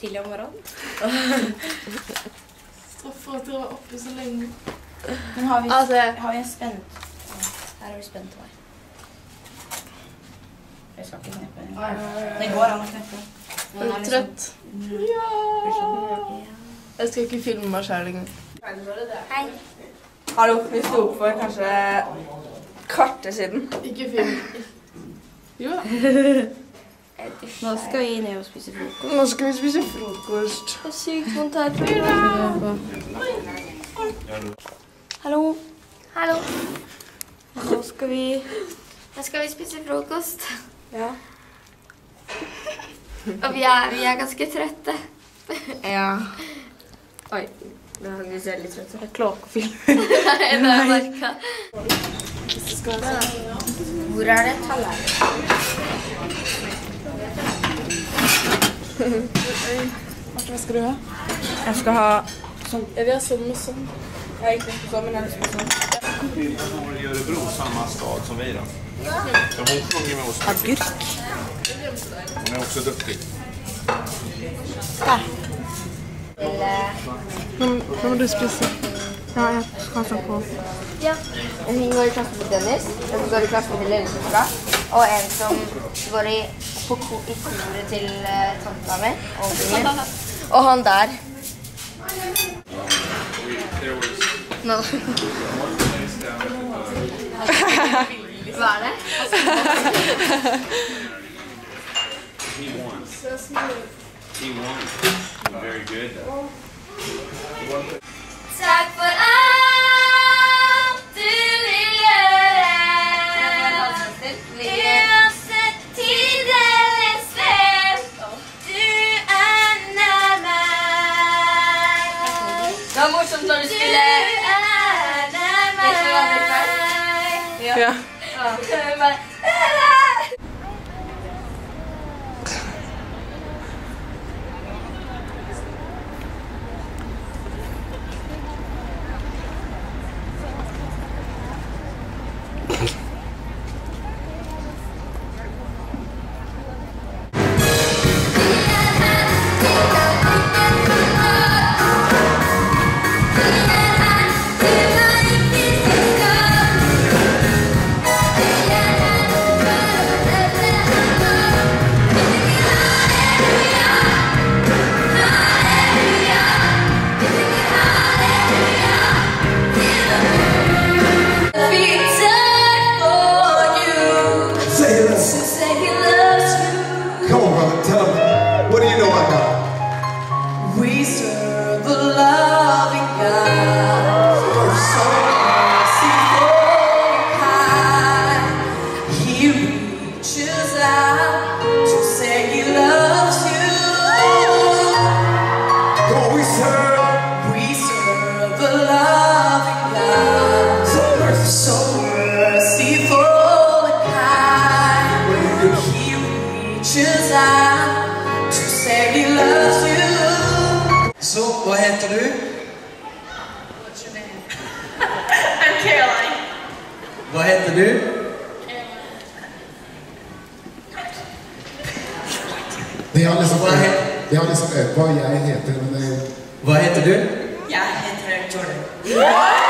tidlig om morgenen. Straff for at dere var oppe så lenge. Men har vi en spent? Her har vi spent vei. Jeg skal ikke kneppe den. Det går an å kneppe. Er du trøtt? Ja! Jeg skal ikke filme meg selv lenger. Hei. Hallo, vi sto opp for kanskje kvarter siden. Ikke film. Jo da. Nå skal vi ned og spise frokost. Nå skal vi spise frokost. Det er sykt vondt her. Hallo. Hallo. Nå skal vi spise frokost. Ja. Og vi er ganske trøtte. Ja. Oi, vi ser litt trøtt. Jeg klarer ikke å filme. Nei, det er marka. Hvor er det tallerken? Hva skal du ha? Jeg skal ha sånn. Jeg vil ha sånn med sånn. Jeg er ikke sånn, men jeg vil sånn. Hon bor i Örebro, samma stad som vi då. Så hon sjunger med oss. Agurk. Hon är också duktig. Nå må du spise. Ja, jeg skal ta på. Ja. Hun går i klassen til Dennis, en som går i klassen til Lillesøstera, og en som går i koret til tanta mi og min. Og han der. Nå. Hva er det? He won. Very good. Takk for alt du vil gjøre. Uansett tidens vev, du er nær meg. Det var morsomt når du skulle... Du er nær meg. Ja. We serve the loving God, so merciful and kind. He reaches out to say He loves you. God, we serve the loving God, so merciful and kind. He reaches out to say He loves you. Så, hva heter du? What's your name? I'm Caroline. Hva heter du? Det har liksom øvd på hva jeg heter, men det... Hva heter du? Jeg heter Jordan.